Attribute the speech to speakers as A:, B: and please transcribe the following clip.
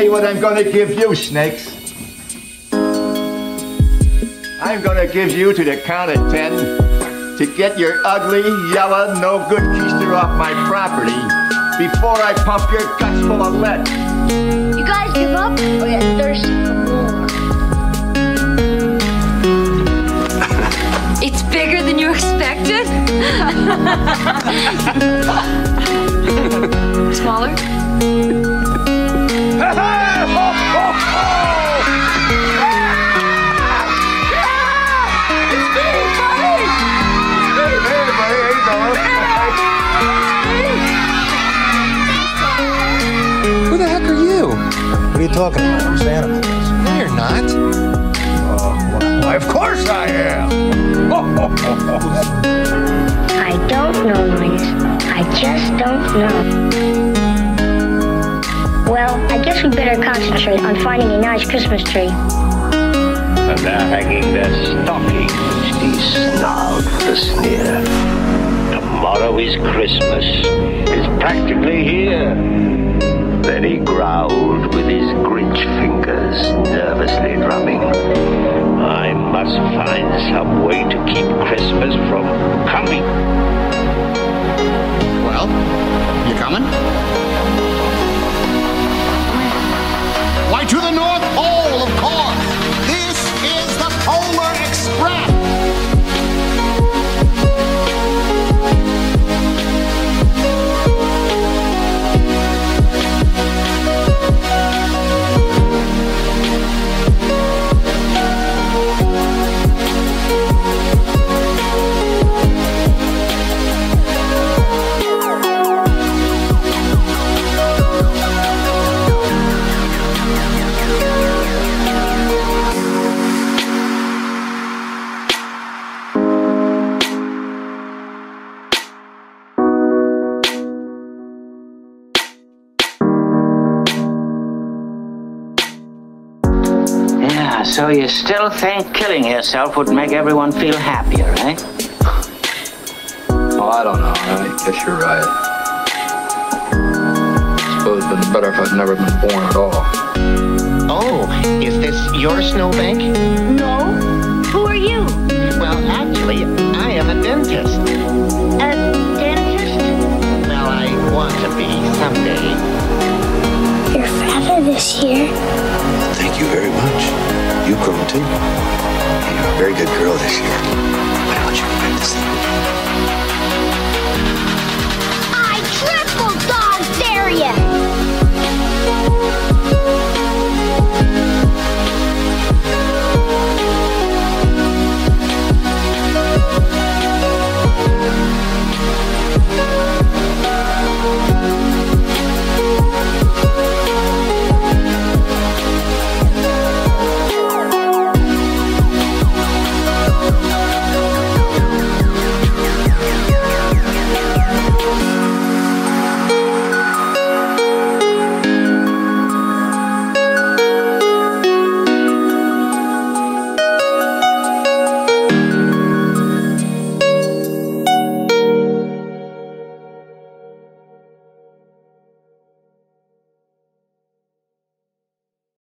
A: tell you what I'm gonna give you, Snakes. I'm gonna give you to the count of 10 to get your ugly, yellow, no-good keister off my property before I pump your guts full of lead.
B: You guys give up or you're thirsty for more?
C: It's bigger than you expected? Smaller?
D: Who the heck are you?
E: What are you talking about? I'm Santa Claus.
D: No, you're not.
E: Why, of course I am.
B: I don't know, Linus. I just don't know. Well, I guess we better concentrate on finding a nice Christmas tree.
F: And they're hanging their stockings, he snarled with a sneer. Tomorrow is Christmas. It's practically here. Then he growled with his Grinch fingers, nervously drumming. I must find some way to keep Christmas from coming.
G: Well, you coming? Why, to the North Pole, of course. This is the Polar Express.
F: So you still think killing yourself would make everyone feel happier, eh?
D: Oh, I don't know. I guess you're right. I suppose it'd been better if I'd never been born at all.
H: Oh, is this your snowbank?
B: No. Who are you?
H: Well, actually, I am a dentist.
B: A dentist?
H: Well, I want to be someday.
B: You're fatter this year.
E: Thank you very much. You've grown too. You're a very good girl this year. Why don't you go back to sleep?
B: I triple dog dare you!